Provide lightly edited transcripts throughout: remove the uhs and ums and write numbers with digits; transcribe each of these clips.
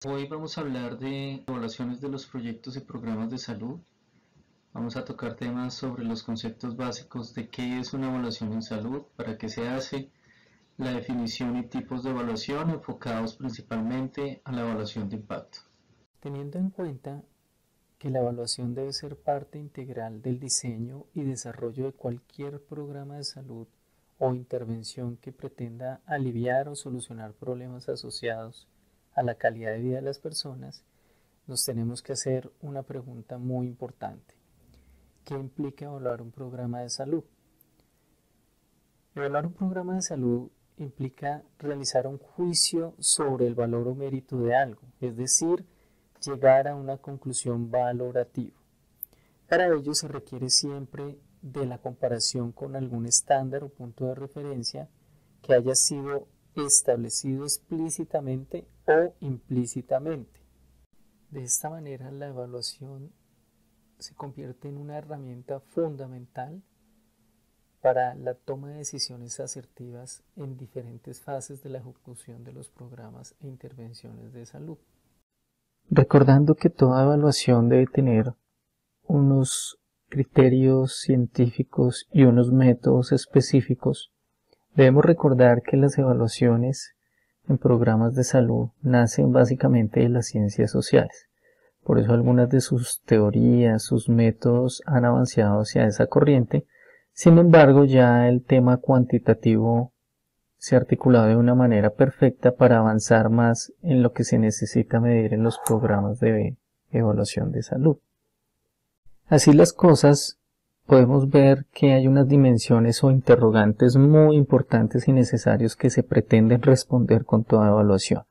Hoy vamos a hablar de evaluaciones de los proyectos y programas de salud. Vamos a tocar temas sobre los conceptos básicos de qué es una evaluación en salud, para qué se hace, la definición y tipos de evaluación enfocados principalmente a la evaluación de impacto. Teniendo en cuenta que la evaluación debe ser parte integral del diseño y desarrollo de cualquier programa de salud o intervención que pretenda aliviar o solucionar problemas asociados a la calidad de vida de las personas, nos tenemos que hacer una pregunta muy importante. ¿Qué implica evaluar un programa de salud? Evaluar un programa de salud implica realizar un juicio sobre el valor o mérito de algo, es decir, llegar a una conclusión valorativa. Para ello se requiere siempre de la comparación con algún estándar o punto de referencia que haya sido establecido explícitamente o implícitamente. De esta manera, la evaluación se convierte en una herramienta fundamental para la toma de decisiones asertivas en diferentes fases de la ejecución de los programas e intervenciones de salud. Recordando que toda evaluación debe tener unos criterios científicos y unos métodos específicos, debemos recordar que las evaluaciones en programas de salud nacen básicamente de las ciencias sociales. Por eso algunas de sus teorías, sus métodos han avanzado hacia esa corriente. Sin embargo, ya el tema cuantitativo se ha articulado de una manera perfecta para avanzar más en lo que se necesita medir en los programas de evaluación de salud. Así las cosas, podemos ver que hay unas dimensiones o interrogantes muy importantes y necesarios que se pretenden responder con toda evaluación.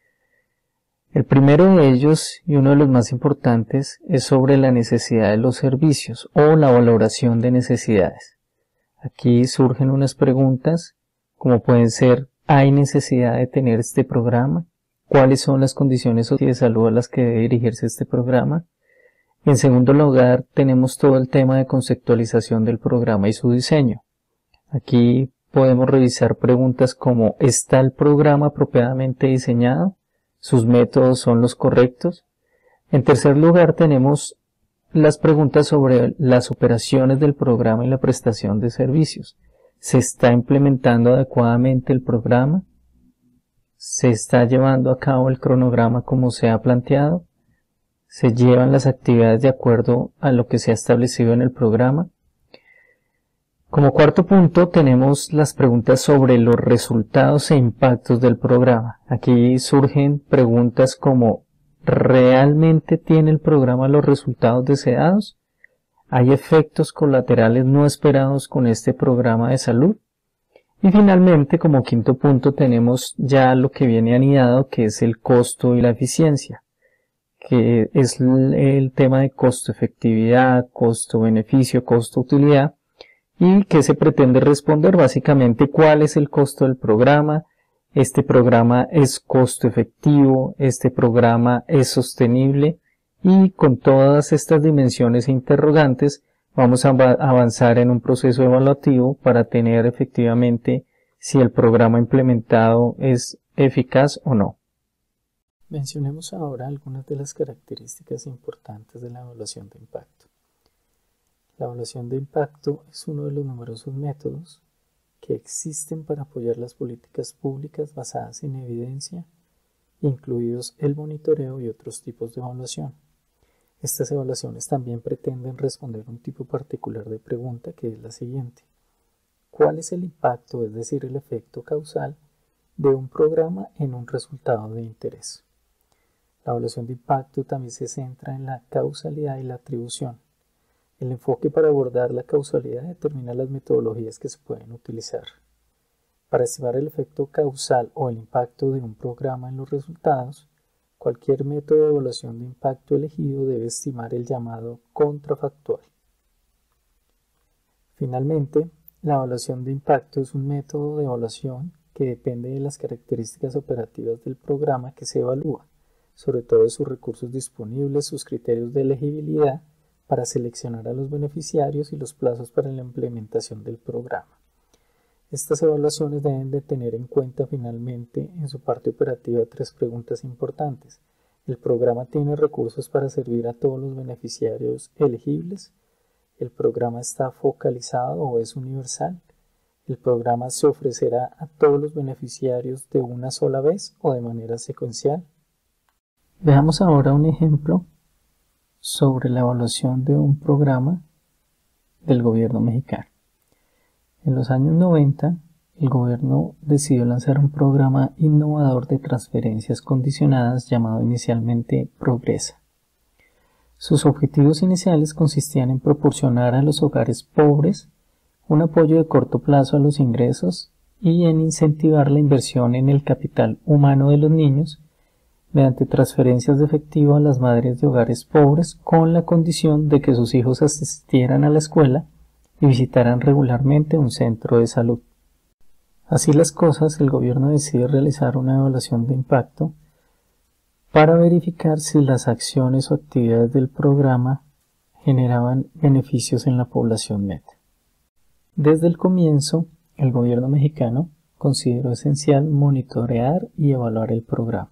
El primero de ellos, y uno de los más importantes, es sobre la necesidad de los servicios o la valoración de necesidades. Aquí surgen unas preguntas como pueden ser: ¿hay necesidad de tener este programa? ¿Cuáles son las condiciones de salud a las que debe dirigirse este programa? En segundo lugar, tenemos todo el tema de conceptualización del programa y su diseño. Aquí podemos revisar preguntas como: ¿está el programa apropiadamente diseñado? ¿Sus métodos son los correctos? En tercer lugar, tenemos las preguntas sobre las operaciones del programa y la prestación de servicios. ¿Se está implementando adecuadamente el programa? ¿Se está llevando a cabo el cronograma como se ha planteado? ¿Se llevan las actividades de acuerdo a lo que se ha establecido en el programa? Como cuarto punto tenemos las preguntas sobre los resultados e impactos del programa. Aquí surgen preguntas como: ¿realmente tiene el programa los resultados deseados? ¿Hay efectos colaterales no esperados con este programa de salud? Y finalmente, como quinto punto, tenemos ya lo que viene anidado, que es el costo y la eficiencia, que es el tema de costo-efectividad, costo-beneficio, costo-utilidad, y que se pretende responder básicamente cuál es el costo del programa, este programa es costo efectivo, este programa es sostenible, y con todas estas dimensiones e interrogantes vamos a avanzar en un proceso evaluativo para tener efectivamente si el programa implementado es eficaz o no. Mencionemos ahora algunas de las características importantes de la evaluación de impacto. La evaluación de impacto es uno de los numerosos métodos que existen para apoyar las políticas públicas basadas en evidencia, incluidos el monitoreo y otros tipos de evaluación. Estas evaluaciones también pretenden responder un tipo particular de pregunta, que es la siguiente: ¿cuál es el impacto, es decir, el efecto causal, de un programa en un resultado de interés? La evaluación de impacto también se centra en la causalidad y la atribución. El enfoque para abordar la causalidad determina las metodologías que se pueden utilizar. Para estimar el efecto causal o el impacto de un programa en los resultados, cualquier método de evaluación de impacto elegido debe estimar el llamado contrafactual. Finalmente, la evaluación de impacto es un método de evaluación que depende de las características operativas del programa que se evalúa, sobre todo de sus recursos disponibles, sus criterios de elegibilidad para seleccionar a los beneficiarios y los plazos para la implementación del programa. Estas evaluaciones deben de tener en cuenta finalmente en su parte operativa tres preguntas importantes. ¿El programa tiene recursos para servir a todos los beneficiarios elegibles? ¿El programa está focalizado o es universal? ¿El programa se ofrecerá a todos los beneficiarios de una sola vez o de manera secuencial? Veamos ahora un ejemplo sobre la evaluación de un programa del gobierno mexicano. En los años 90, el gobierno decidió lanzar un programa innovador de transferencias condicionadas llamado inicialmente Progresa. Sus objetivos iniciales consistían en proporcionar a los hogares pobres un apoyo de corto plazo a los ingresos y en incentivar la inversión en el capital humano de los niños mediante transferencias de efectivo a las madres de hogares pobres con la condición de que sus hijos asistieran a la escuela y visitaran regularmente un centro de salud. Así las cosas, el gobierno decide realizar una evaluación de impacto para verificar si las acciones o actividades del programa generaban beneficios en la población meta. Desde el comienzo, el gobierno mexicano consideró esencial monitorear y evaluar el programa.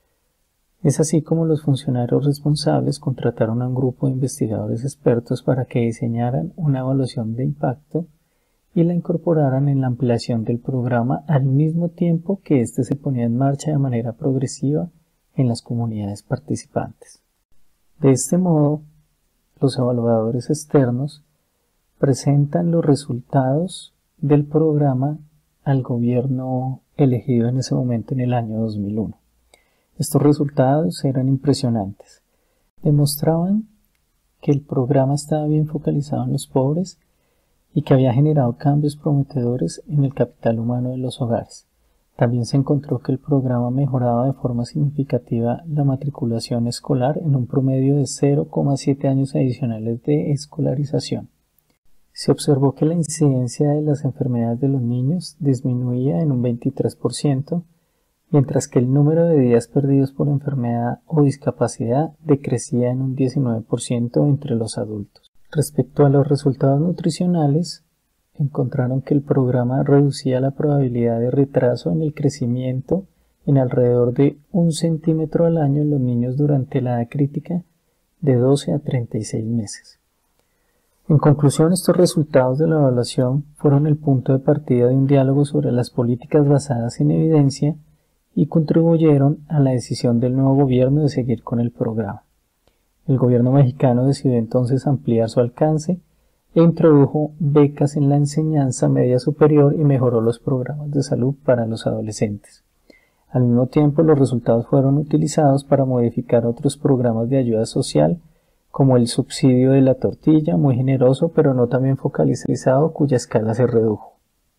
Es así como los funcionarios responsables contrataron a un grupo de investigadores expertos para que diseñaran una evaluación de impacto y la incorporaran en la ampliación del programa al mismo tiempo que éste se ponía en marcha de manera progresiva en las comunidades participantes. De este modo, los evaluadores externos presentan los resultados del programa al gobierno elegido en ese momento en el año 2001. Estos resultados eran impresionantes. Demostraban que el programa estaba bien focalizado en los pobres y que había generado cambios prometedores en el capital humano de los hogares. También se encontró que el programa mejoraba de forma significativa la matriculación escolar en un promedio de 0,7 años adicionales de escolarización. Se observó que la incidencia de las enfermedades de los niños disminuía en un 23%, mientras que el número de días perdidos por enfermedad o discapacidad decrecía en un 19% entre los adultos. Respecto a los resultados nutricionales, encontraron que el programa reducía la probabilidad de retraso en el crecimiento en alrededor de 1 centímetro al año en los niños durante la edad crítica de 12 a 36 meses. En conclusión, estos resultados de la evaluación fueron el punto de partida de un diálogo sobre las políticas basadas en evidencia y contribuyeron a la decisión del nuevo gobierno de seguir con el programa. El gobierno mexicano decidió entonces ampliar su alcance e introdujo becas en la enseñanza media superior y mejoró los programas de salud para los adolescentes. Al mismo tiempo, los resultados fueron utilizados para modificar otros programas de ayuda social, como el subsidio de la tortilla, muy generoso pero no tan bien focalizado, cuya escala se redujo.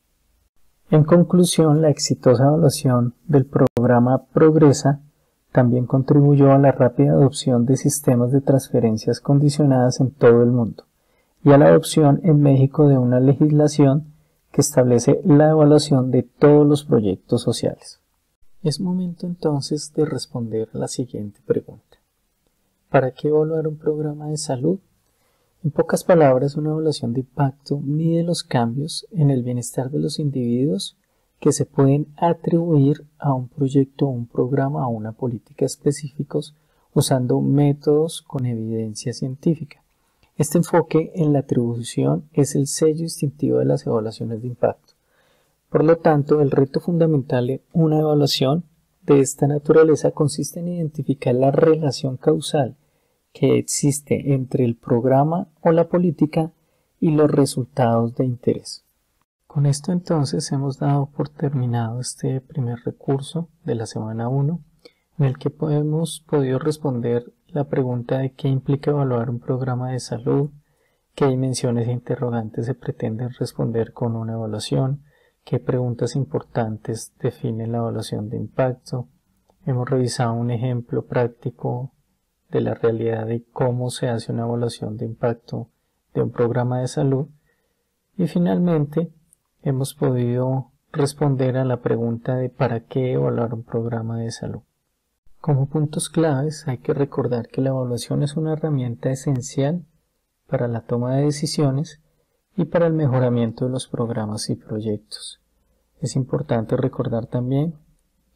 En conclusión, la exitosa evaluación del programa Progresa también contribuyó a la rápida adopción de sistemas de transferencias condicionadas en todo el mundo y a la adopción en México de una legislación que establece la evaluación de todos los proyectos sociales. Es momento entonces de responder a la siguiente pregunta. ¿Para qué evaluar un programa de salud? En pocas palabras, una evaluación de impacto mide los cambios en el bienestar de los individuos que se pueden atribuir a un proyecto o un programa o una política específicos usando métodos con evidencia científica. Este enfoque en la atribución es el sello distintivo de las evaluaciones de impacto. Por lo tanto, el reto fundamental en una evaluación de esta naturaleza consiste en identificar la relación causal que existe entre el programa o la política y los resultados de interés. Con esto entonces hemos dado por terminado este primer recurso de la semana 1, en el que hemos podido responder la pregunta de qué implica evaluar un programa de salud, qué dimensiones e interrogantes se pretenden responder con una evaluación, qué preguntas importantes definen la evaluación de impacto. Hemos revisado un ejemplo práctico de la realidad de cómo se hace una evaluación de impacto de un programa de salud y finalmente hemos podido responder a la pregunta de ¿para qué evaluar un programa de salud? Como puntos claves hay que recordar que la evaluación es una herramienta esencial para la toma de decisiones y para el mejoramiento de los programas y proyectos. Es importante recordar también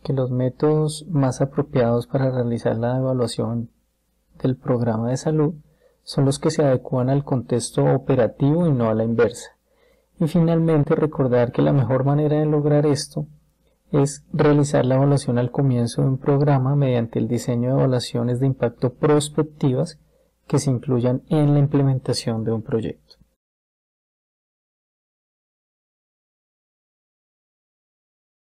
que los métodos más apropiados para realizar la evaluación del programa de salud son los que se adecúan al contexto operativo y no a la inversa. Y finalmente recordar que la mejor manera de lograr esto es realizar la evaluación al comienzo de un programa mediante el diseño de evaluaciones de impacto prospectivas que se incluyan en la implementación de un proyecto.